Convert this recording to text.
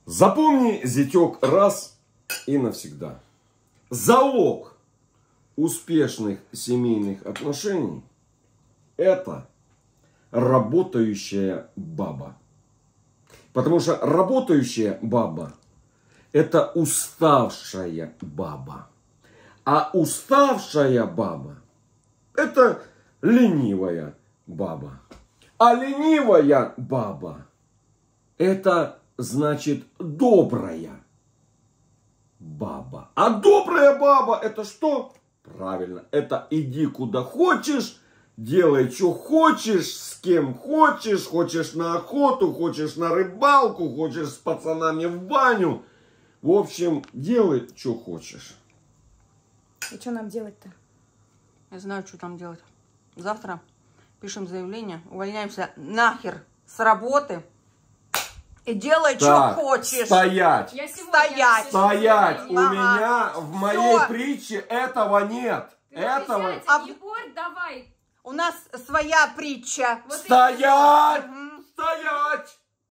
Запомни, зятек, раз и навсегда. Залог успешных семейных отношений – это работающая баба. Потому что работающая баба – это уставшая баба. А уставшая баба – это ленивая баба. А ленивая баба – это значит добрая баба. А добрая баба – это что? Правильно, это иди куда хочешь, делай что хочешь, с кем хочешь. Хочешь на охоту, хочешь на рыбалку, хочешь с пацанами в баню. В общем, делай что хочешь. И что нам делать-то? Я знаю, что там делать. Завтра пишем заявление, увольняемся нахер с работы и делай, что хочешь. Стоять! Стоять! Стоять! У Ага. меня в моей Всё. притче этого нет. Этого... Не порь, давай. У нас своя притча. Вот Стоять! Мгм. Стоять!